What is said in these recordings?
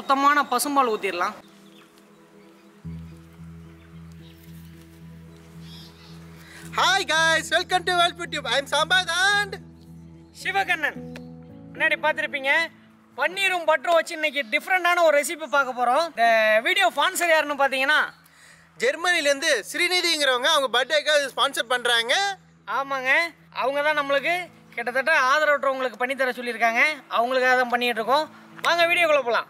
சுத்தமான பசும்பால் ஊற்றிடலாம். Hi guys, welcome to YouTube. I am Sambag and Sivakannan. முன்னாடி பார்த்துருப்பீங்க, பன்னீரும் பட்டரும் வச்சு இன்னைக்கு டிஃப்ரெண்டான ஒரு ரெசிபி பார்க்க போகிறோம். இந்த வீடியோ ஸ்பான்சர் யாருன்னு பார்த்தீங்கன்னா ஜெர்மனிலேருந்து ஸ்ரீநிதிங்கிறவங்க அவங்க பர்த்டேக்காக ஸ்பான்சர் பண்ணுறாங்க. ஆமாங்க, அவங்க தான் நம்மளுக்கு கிட்டத்தட்ட ஆதரவற்றவங்களுக்கு பண்ணித்தர சொல்லியிருக்காங்க. அவங்களுக்காக தான் பண்ணிகிட்டு இருக்கோம். வாங்க வீடியோக்குள்ளே போகலாம்.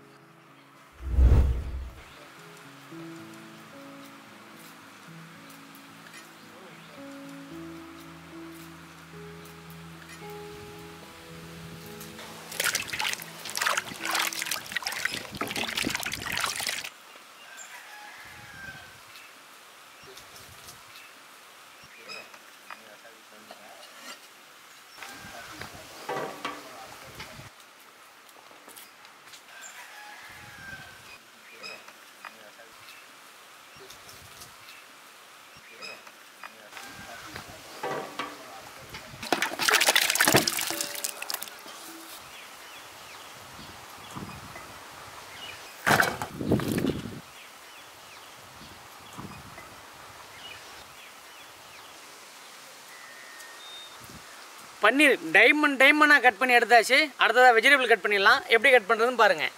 பன்னீர் டைமண்டாக கட் பண்ணி எடுத்தாச்சு. அடுத்ததாக வெஜிடபிள் கட் பண்ணிடலாம். எப்படி கட் பண்ணுறதுன்னு பாருங்கள்.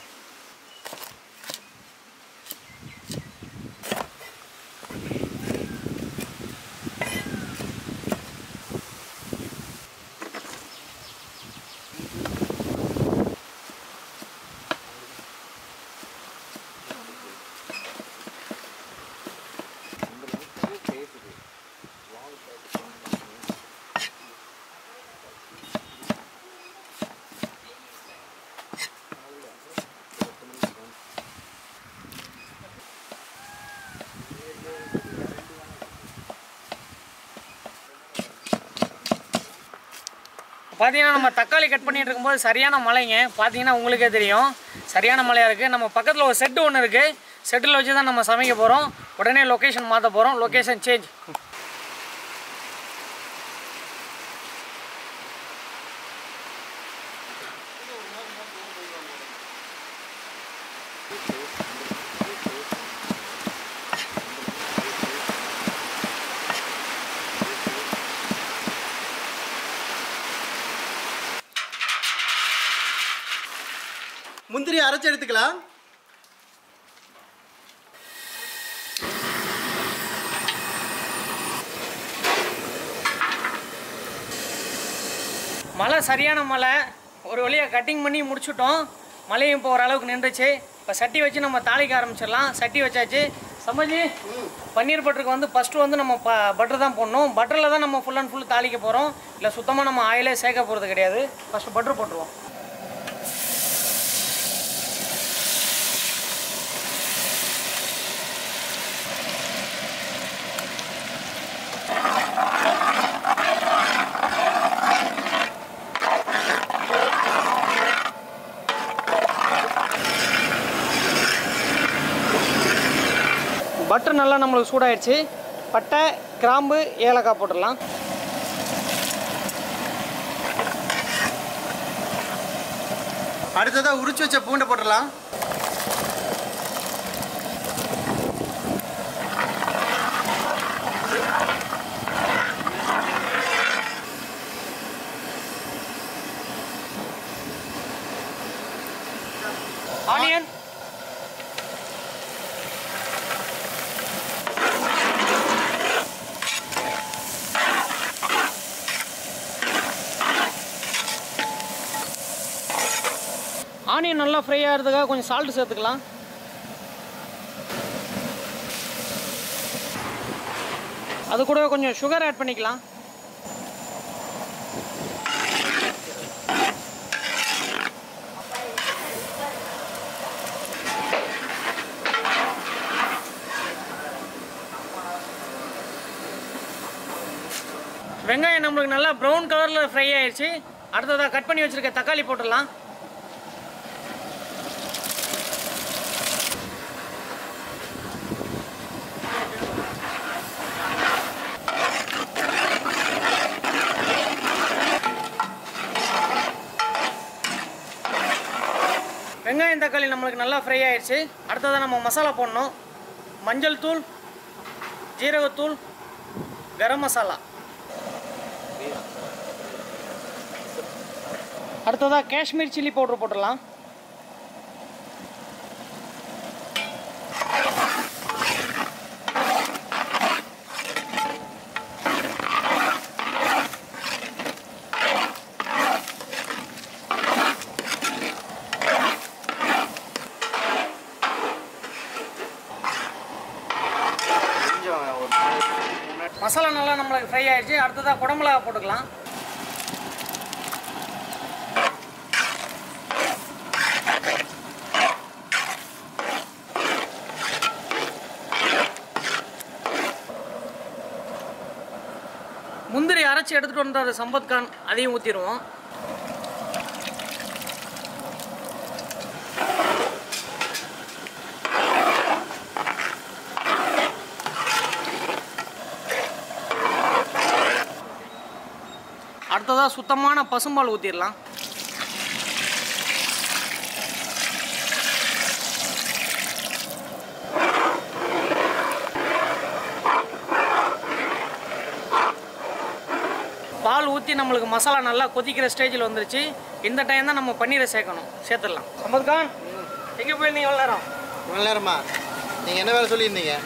பார்த்தீங்கன்னா நம்ம தக்காளி கட் பண்ணிட்டு இருக்கும்போது சரியான மழைங்க. பார்த்தீங்கன்னா உங்களுக்கே தெரியும், சரியான மழையாக இருக்குது. நம்ம பக்கத்தில் ஒரு செட்டு ஒன்று இருக்குது. செட்டில் வச்சு தான் நம்ம சமைக்க போகிறோம். உடனே லொக்கேஷன் மாற்ற போகிறோம். Location change. முந்திரி அரைச்சி எடுத்துக்கலாம். மழை சரியான மழை. ஒரு வழியாக கட்டிங் பண்ணி முடிச்சுட்டோம். மழையும் இப்போ ஓரளவுக்கு நின்றுச்சு. இப்போ சட்டி வச்சு நம்ம தாளிக்க ஆரம்பிச்சிடலாம். சட்டி வச்சாச்சு. சமைச்சி பன்னீர் பட்டருக்கு வந்து ஃபஸ்ட்டு வந்து நம்ம பட்டர் தான் போடணும். பட்டரில் தான் நம்ம ஃபுல் அண்ட் ஃபுல் தாளிக்க போகிறோம். இல்லை சுத்தமாக நம்ம ஆயிலே சேர்க்க போகிறது கிடையாது. ஃபஸ்ட்டு பட்டர் போட்டுருவோம். பட்டர் நல்லா நம்மளுக்கு சூடாயிடுச்சு. பட்டை, கிராம்பு, ஏலக்காய் போட்டுடலாம். அடுத்ததாக உரிச்சு வச்ச பூண்டை போட்டுடலாம். ஆனியன், ஆனியன் நல்லா ஃப்ரை ஆகிறதுக்காக கொஞ்சம் சால்ட்டு சேர்த்துக்கலாம். அது கூட கொஞ்சம் சுகர் ஆட் பண்ணிக்கலாம். வெங்காயம் நம்மளுக்கு நல்லா ப்ரௌன் கலரில் ஃப்ரை ஆயிடுச்சு. அடுத்ததாக கட் பண்ணி வச்சுருக்க தக்காளி போட்டுடலாம். வெங்காயம் தக்காளி நம்மளுக்கு நல்லா ஃப்ரை ஆயிடுச்சு. அடுத்ததாக நம்ம மசாலா போடணும். மஞ்சள் தூள், ஜீரகத்தூள், கரம் மசாலா. அடுத்ததாக காஷ்மீர் சில்லி பவுடர் போட்டுடலாம். மசாலா நல்லா நம்மளுக்கு ஃப்ரை ஆயிடுச்சு. அடுத்ததாக குடமிளகா போட்டுக்கலாம். முந்திரி அரைச்சி எடுத்துகிட்டு வந்த சம்பத் கான் அதையும் ஊற்றிடுவோம். அடுத்ததாக சுத்தமான பசும்பால் ஊற்றிடலாம். பால் ஊற்றி நம்மளுக்கு மசாலா நல்லா கொதிக்கிற ஸ்டேஜில் வந்துருச்சு. இந்த டைம் தான் நம்ம பன்னீரை சேர்த்துடலாம். சம்பத் கான், எங்கே போயிருந்தீங்க எவ்வளோ நேரம்? இவ்வளோ நேரமா? நீங்கள் என்ன வேலை சொல்லியிருந்தீங்க?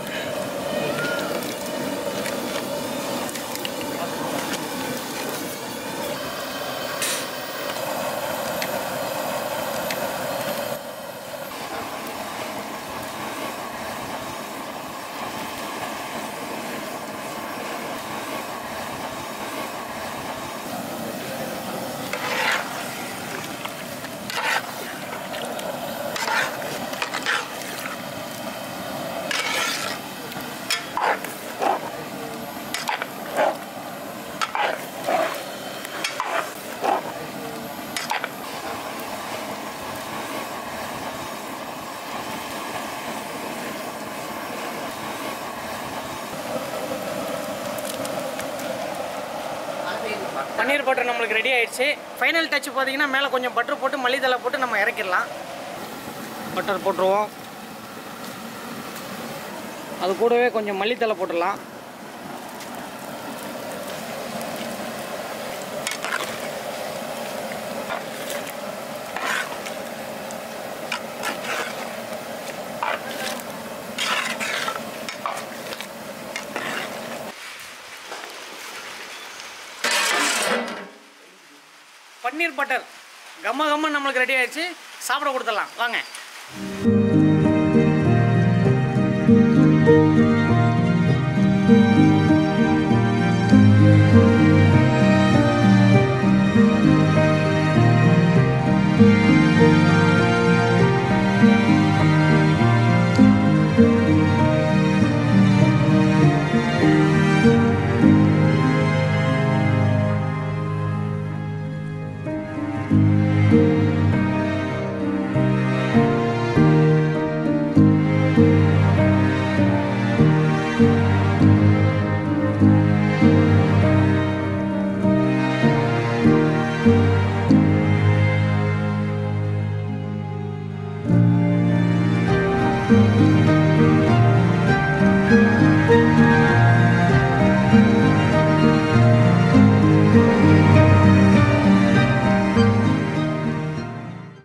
பன்னீர் பட்டர் நம்மளுக்கு ரெடி ஆயிடுச்சு. ஃபைனல் டச் பார்த்தீங்கன்னா மேலே கொஞ்சம் பட்டர் போட்டு மல்லித்தலை போட்டு நம்ம இறக்கிடலாம். பட்டர் போட்டுருவோம். அது கூடவே கொஞ்சம் மல்லித்தலை போட்டுடலாம். பன்னீர் பட்டர் கம்ம நம்மளுக்கு ரெடி ஆயிடுச்சு. சாப்பிட கொடுத்துடலாம் வாங்க.